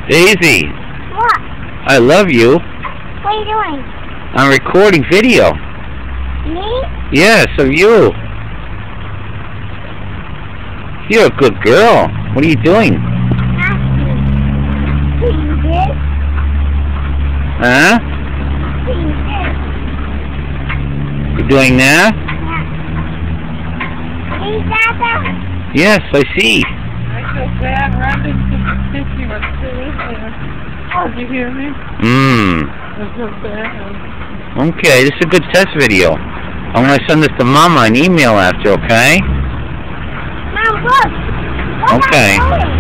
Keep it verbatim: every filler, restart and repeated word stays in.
Daisy, What? I love you. What are you doing? I'm recording video. Me? Yes, of you. You're a good girl. What are you doing? Asking. Seeing this? Huh? Seeing this? You doing that? Yeah. See, Dada? Yes, I see. I feel bad running to the kitchen was still in there. Oh, did you hear me? Mmm. I feel bad. Okay, this is a good test video. I'm going to send this to Mama an email after, okay? Mom, look. What am I Okay. doing?